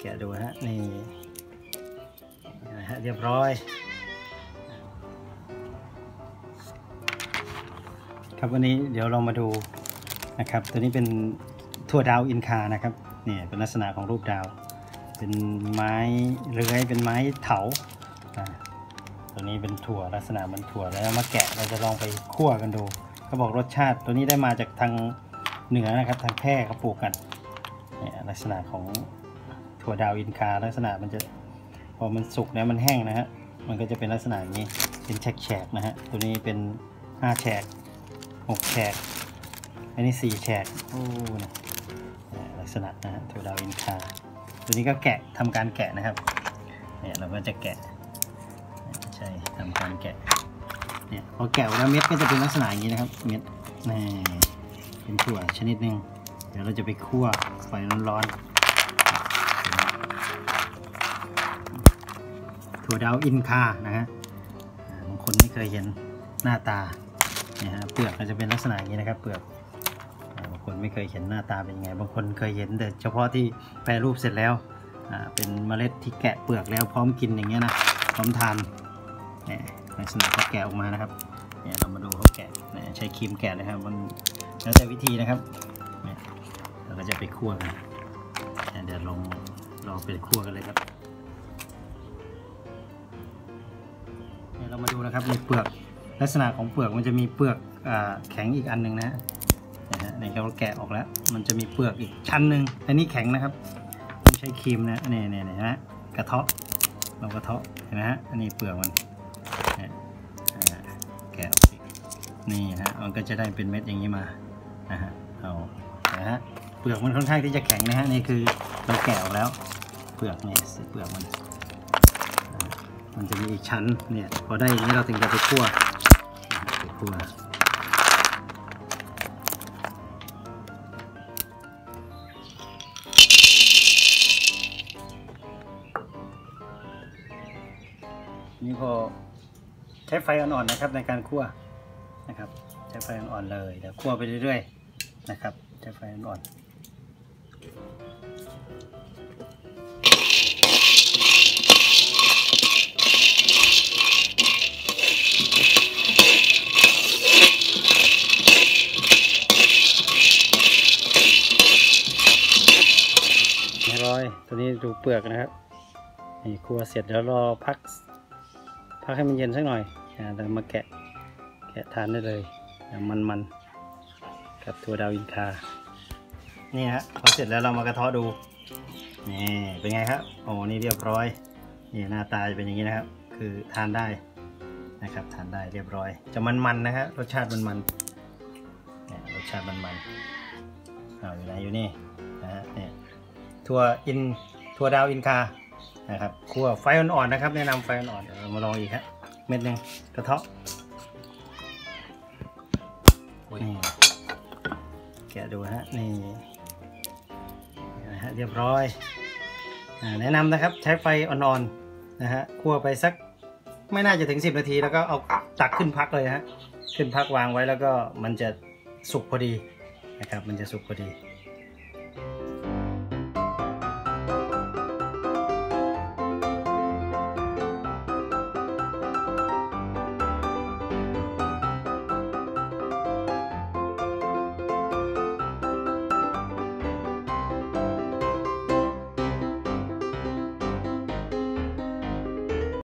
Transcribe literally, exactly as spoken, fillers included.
ะดูฮะนี่นะฮะเรียบร้อยครับวันนี้เดี๋ยวเรามาดูนะครับตัวนี้เป็นถั่วดาวอินคานะครับนี่เป็นลักษณะของรูปดาวเป็นไม้เลื้อยเป็นไม้เถาตัวนี้เป็นถั่วลักษณะมันถั่วแล้วมาแกะเราจะลองไปคั่วกันดูเขาบอกรสชาติตัวนี้ได้มาจากทางเหนือนะครับทางแพร่เขาปลูกกันเนี่ยลักษณะของถั่วดาวอินคาลักษณะมันจะพอมันสุกแล้วมันแห้งนะฮะมันก็จะเป็นลักษณะอย่างนี้เป็นแฉกๆนะฮะตัวนี้เป็นห้าแฉกหกแฉกอันนี้สี่แฉกโอ้เนี่ยลักษณะนะฮะถั่วดาวอินคาตัวนี้ก็แกะทำการแกะนะครับเนี่ยเราก็จะแกะใช่ทำการแกะเนี่ยพอแกะแล้วเม็ดก็จะเป็นลักษณะอย่างนี้นะครับเม็ดนี่เป็นถั่วชนิดหนึ่งเดี๋ยวเราจะไปคั่วไฟร้อนๆถั่วดาวอินคานะฮะบางคนไม่เคยเห็นหน้าตาเนี่ยฮะเปลือกก็จะเป็นลักษณะอย่างนี้นะครับเปลือกบางคนไม่เคยเห็นหน้าตาเป็นยังไงบางคนเคยเห็นแต่เฉพาะที่แปรรูปเสร็จแล้วเป็นเมล็ดที่แกะเปลือกแล้วพร้อมกินอย่างเงี้ยนะพร้อมทานเนี่ยลักษณะเขาแกะออกมานะครับเนี่ยเรามาดูเขาแกะเนี่ยใช้ครีมแกะเลยครับมันแล้วแต่วิธีนะครับเนี่ยเราก็จะไปคั่วกันเดี๋ยวลองลองไปคั่วกันเลยครับเนี่ยเรามาดูนะครับในเปลือกลักษณะของเปลือกมันจะมีเปลือกแข็งอีกอันหนึ่งนะนะฮะในเราแกะออกแล้วมันจะมีเปลือกอีกชั้นหนึ่งอันนี้แข็งนะครับต้องใช้ครีมนะเนี่ยเนี่ยนะฮะกระเทาะเรากระเทาะเห็นไหมฮะอันนี้เปลือกมันแกะออกนี่ฮะมันก็จะได้เป็นเม็ดอย่างนี้มานะฮะเอานะฮะเปลือกมันค่อนข้างที่จะแข็งนะฮะนี่คือเราแกะออกแล้วเปลือกเนี่ยเปลือกมันมันจะมีอีกชั้นเนี่ยพอได้อย่างนี้เราถึงจะไปคั่วไปคั่วนี่พอใช้ไฟอ่อนๆนะครับในการคั่วนะครับใช้ไฟอ่อนๆเลยเดี๋ยวคั่วไปเรื่อยๆนะครับใช้ไฟอ่อนๆร้อยตัวนี้ดูเปลือกนะครับนี่คั่วเสร็จแล้วรอพักพักให้มันเย็นสักหน่อยแล้วมาแกะแกะทานได้เลยมันๆกับถั่วดาวอินคานี่ฮะพอเสร็จแล้วเรามากระเทาะดูนี่เป็นไงครับโอ้นี่เรียบร้อยนี่หน้าตาจะเป็นอย่างนี้นะครับคือทานได้นะครับทานได้เรียบร้อยจะมันๆนะครับรสชาติมันๆเนี่ยรสชาติมันๆเอาอยู่ไหนอยู่นี่นะฮะเนี่ยถั่วอินถั่วดาวอินคานะครับคั่วไฟอ่อนๆนะครับแนะนำไฟอ่อนๆเดี๋ยวเรามาลองอีกครับเม็ดหนึ่งกระเทาะนี่แกะดูฮะนี่นะฮะเรียบร้อยแนะนำนะครับใช้ไฟอ่อนๆนะฮะคั่วไปสักไม่น่าจะถึงสิบนาทีแล้วก็เอาตักขึ้นพักเลยฮะขึ้นพักวางไว้แล้วก็มันจะสุกพอดีนะครับมันจะสุกพอดี